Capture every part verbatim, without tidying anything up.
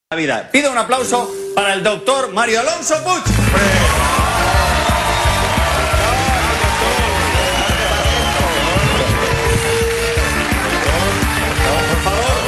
La vida. Pido un aplauso para el doctor Mario Alonso Puig. Por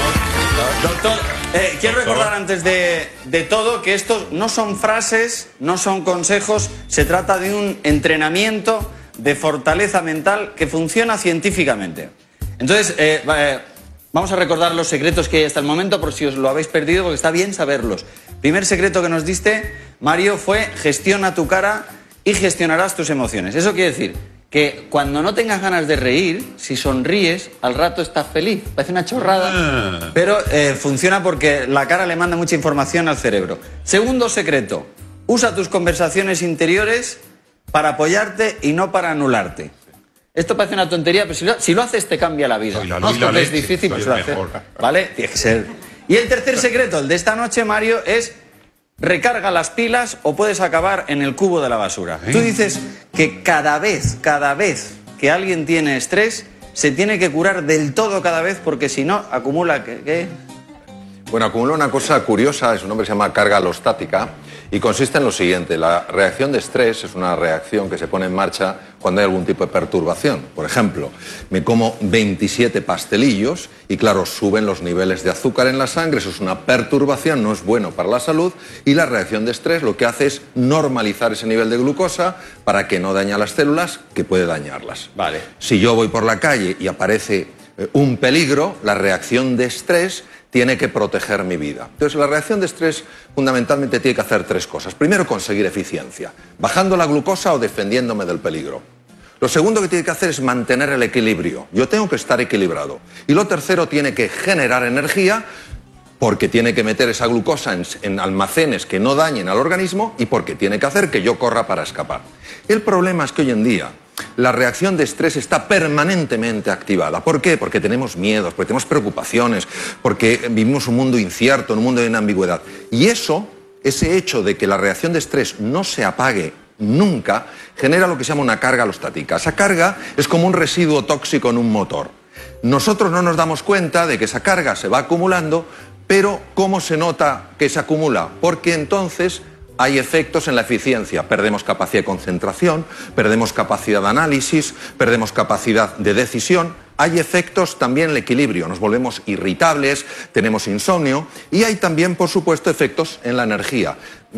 favor, doctor, eh, quiero recordar antes de, de todo que estos no son frases, no son consejos, se trata de un entrenamiento de fortaleza mental que funciona científicamente. Entonces, eh, eh, vamos a recordar los secretos que hay hasta el momento por si os lo habéis perdido, porque está bien saberlos. Primer secreto que nos diste, Mario, fue gestiona tu cara y gestionarás tus emociones. Eso quiere decir que cuando no tengas ganas de reír, si sonríes, al rato estás feliz. Parece una chorrada, ah. pero eh, funciona porque la cara le manda mucha información al cerebro. Segundo secreto, usa tus conversaciones interiores para apoyarte y no para anularte. Esto parece una tontería, pero si lo, si lo haces te cambia la vida. La no es porque es difícil, pues lo haces. ¿Vale? Tiene que ser. Y el tercer secreto, el de esta noche, Mario, es recarga las pilas o puedes acabar en el cubo de la basura. ¿Eh? Tú dices que cada vez, cada vez que alguien tiene estrés, se tiene que curar del todo cada vez, porque si no, acumula... ¿qué? ¿Qué? Bueno, acumula una cosa curiosa, es un nombre que se llama carga alostática, y consiste en lo siguiente: la reacción de estrés es una reacción que se pone en marcha cuando hay algún tipo de perturbación. Por ejemplo, me como veintisiete pastelillos y claro, suben los niveles de azúcar en la sangre, eso es una perturbación, no es bueno para la salud, y la reacción de estrés lo que hace es normalizar ese nivel de glucosa para que no dañe a las células, que puede dañarlas. Vale. Si yo voy por la calle y aparece eh, un peligro, la reacción de estrés tiene que proteger mi vida. Entonces, la reacción de estrés fundamentalmente tiene que hacer tres cosas. Primero, conseguir eficiencia, bajando la glucosa o defendiéndome del peligro. Lo segundo que tiene que hacer es mantener el equilibrio. Yo tengo que estar equilibrado. Y lo tercero, tiene que generar energía, porque tiene que meter esa glucosa en, en almacenes que no dañen al organismo y porque tiene que hacer que yo corra para escapar. El problema es que hoy en día la reacción de estrés está permanentemente activada. ¿Por qué? Porque tenemos miedos, porque tenemos preocupaciones, porque vivimos un mundo incierto, un mundo de ambigüedad. Y eso, ese hecho de que la reacción de estrés no se apague nunca, genera lo que se llama una carga alostática. Esa carga es como un residuo tóxico en un motor. Nosotros no nos damos cuenta de que esa carga se va acumulando, pero ¿cómo se nota que se acumula? Porque entonces hay efectos en la eficiencia. Perdemos capacidad de concentración, perdemos capacidad de análisis, perdemos capacidad de decisión. Hay efectos también en el equilibrio. Nos volvemos irritables, tenemos insomnio y hay también, por supuesto, efectos en la energía.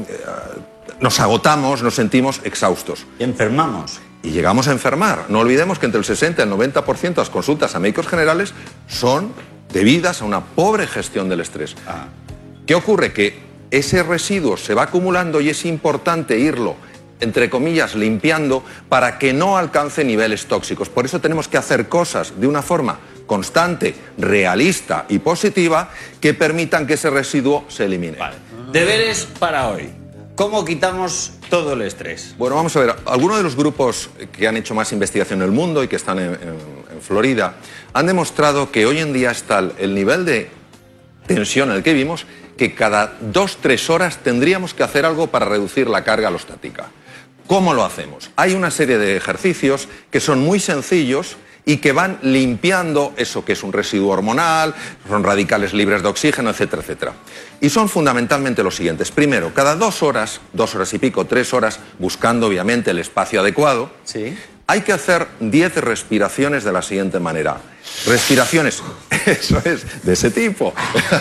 Nos agotamos, nos sentimos exhaustos. Y enfermamos. Y llegamos a enfermar. No olvidemos que entre el sesenta y el noventa por ciento de las consultas a médicos generales son debidas a una pobre gestión del estrés. Ah. ¿Qué ocurre? Que ese residuo se va acumulando y es importante irlo, entre comillas, limpiando para que no alcance niveles tóxicos. Por eso tenemos que hacer cosas de una forma constante, realista y positiva que permitan que ese residuo se elimine. Vale. Deberes para hoy. ¿Cómo quitamos todo el estrés? Bueno, vamos a ver. Algunos de los grupos que han hecho más investigación en el mundo y que están en, en, en Florida han demostrado que hoy en día está el, el nivel de tensión en el que vivimos, que cada dos, tres horas tendríamos que hacer algo para reducir la carga alostática. ¿Cómo lo hacemos? Hay una serie de ejercicios que son muy sencillos y que van limpiando eso que es un residuo hormonal, son radicales libres de oxígeno, etcétera, etcétera. Y son fundamentalmente los siguientes. Primero, cada dos horas, dos horas y pico, tres horas, buscando obviamente el espacio adecuado, ¿sí?, hay que hacer diez respiraciones de la siguiente manera. Respiraciones, eso es, de ese tipo.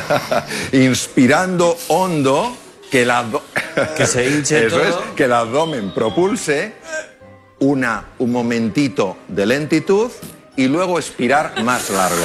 Inspirando hondo, que, la que se hinche eso todo. Es, que el abdomen propulse, una, un momentito de lentitud y luego expirar más largo.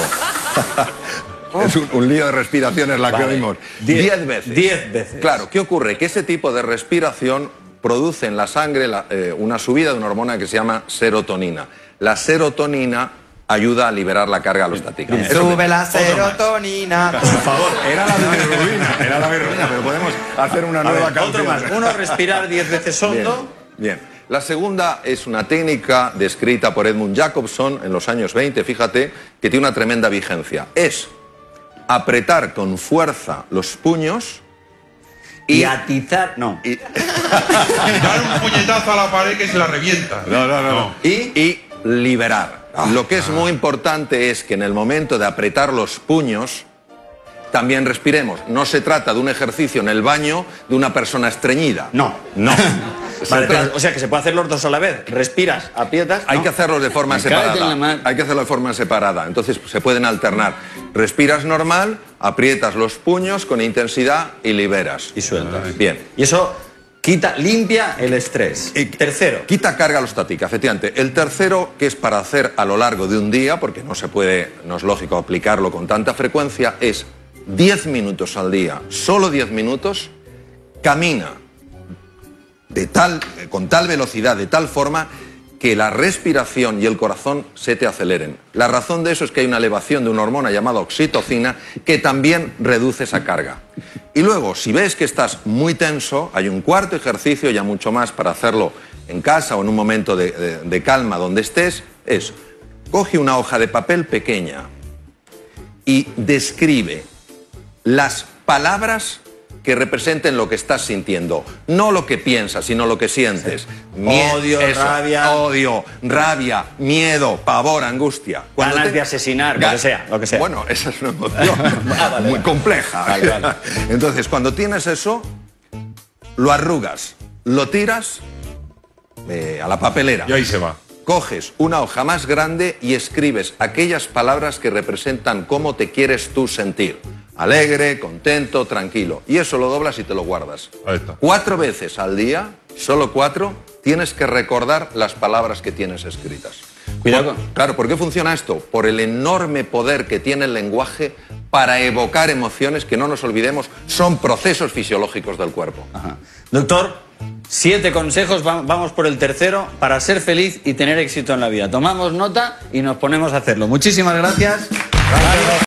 Es un, un lío de respiraciones la vale. que oímos. Diez, diez veces. Diez veces. Claro, ¿qué ocurre? Que ese tipo de respiración produce en la sangre la, eh, una subida de una hormona que se llama serotonina. La serotonina ayuda a liberar la carga alostática. Bien. Sube la serotonina. Por favor, era la bilirrubina, era la bilirrubina, pero podemos hacer una a nueva ver, canción. Otro más. Uno, respirar diez veces hondo. Bien, bien. La segunda es una técnica descrita por Edmund Jacobson en los años veinte, fíjate, que tiene una tremenda vigencia. Es apretar con fuerza los puños y, y atizar, no. Y... dar un puñetazo a la pared que se la revienta. No, no, no. no. Y, y liberar. Ah, Lo que es ah. muy importante es que en el momento de apretar los puños, también respiremos. No se trata de un ejercicio en el baño de una persona estreñida. No. No. Vale, pero, o sea, que se puede hacer los dos a la vez. Respiras, aprietas. Hay ¿no? que hacerlos de forma Me cago en la separada. mar- Hay que hacerlo de forma separada. Entonces se pueden alternar. Respiras normal, aprietas los puños con intensidad y liberas. Y sueltas. Bien. Y eso quita, limpia el estrés. Y Tercero. Quita carga alostática, efectivamente. El tercero, que es para hacer a lo largo de un día, porque no se puede, no es lógico aplicarlo con tanta frecuencia, es diez minutos al día, solo diez minutos, camina de tal, con tal velocidad, de tal forma que la respiración y el corazón se te aceleren. La razón de eso es que hay una elevación de una hormona llamada oxitocina que también reduce esa carga. Y luego, si ves que estás muy tenso, hay un cuarto ejercicio, ya mucho más para hacerlo en casa o en un momento de, de, de calma donde estés, es, coge una hoja de papel pequeña y describe las palabras que representen lo que estás sintiendo, no lo que piensas, sino lo que sientes. Mie- Odio, rabia. Odio, rabia, miedo, pavor, angustia. Ganas te- de asesinar, lo Ga- que sea, lo que sea. Bueno, esa es una emoción Ah, vale, muy vale. compleja. Vale, vale. Entonces, cuando tienes eso, lo arrugas, lo tiras eh, a la papelera. Y ahí se va. Coges una hoja más grande y escribes aquellas palabras que representan cómo te quieres tú sentir. Alegre, contento, tranquilo. Y eso lo doblas y te lo guardas. Ahí está. Cuatro veces al día, solo cuatro, tienes que recordar las palabras que tienes escritas. Cuidado. Por- claro, ¿por qué funciona esto? Por el enorme poder que tiene el lenguaje para evocar emociones que, no nos olvidemos, son procesos fisiológicos del cuerpo. Ajá. Doctor, siete consejos, va- vamos por el tercero, para ser feliz y tener éxito en la vida. Tomamos nota y nos ponemos a hacerlo. Muchísimas gracias. Gracias.